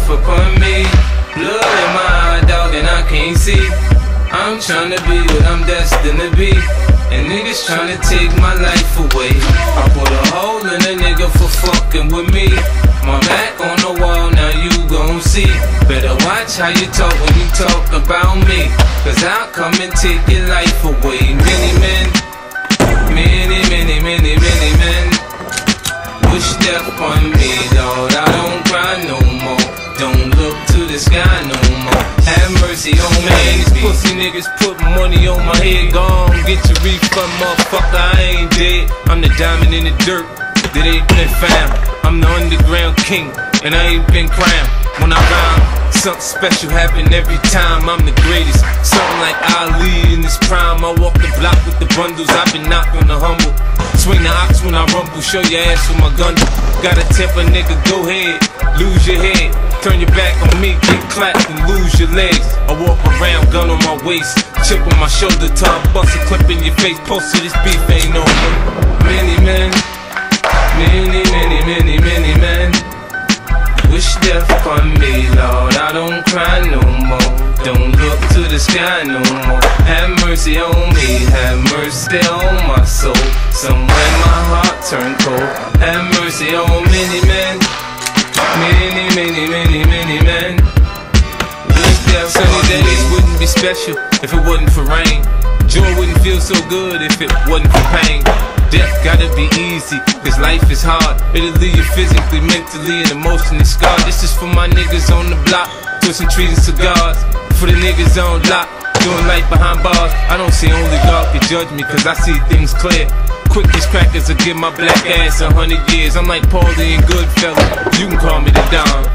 upon me. Blood in my eye, dog, and I can't see. I'm tryna be what I'm destined to be, and niggas tryna take my life away. I put a hole in a nigga for fucking with me. My back on the wall, now you gon' see. Better watch how you talk when you talk about me, cause I'll come and take your life away. Many men, many men wish death on me, Lord. I don't cry no more, don't look to the sky no more. Have mercy on me. These pussy niggas put money on my head. Gone, get your refund, motherfucker, I ain't dead. I'm the diamond in the dirt that ain't been found. I'm the underground king, and I ain't been crowned. When I rhyme, something special happen every time. I'm the greatest, something like Ali in his prime. I walk the block with the bundles, I've been knocked on the humble. Swing the ox when I rumble, show your ass with my gun. Gotta tip a nigga, go ahead, lose your head. Turn your back on me, get clapped and lose your legs. I walk around, gun on my waist, chip on my shoulder, time bust a clip in your face. Post to this beef ain't no more. Many men, many men wish death upon me, Lord. I don't cry no more, don't look to the sky no more. Have mercy on me, have mercy on my soul. Somewhere my heart turned cold. Have mercy on many men, many men wish death upon me. Sunny days wouldn't be special if it wasn't for rain. Joy wouldn't feel so good if it wasn't for pain. Death gotta be easy, cause life is hard. It'll leave you physically, mentally, and emotionally scarred. This is for my niggas on the block, twisting trees and cigars. For the niggas on lock, doing life behind bars. I don't see only God can judge me, cause I see things clear. Quick as crackers will give my black ass 100 years. I'm like Paulie and Goodfellas, you can call me the Don.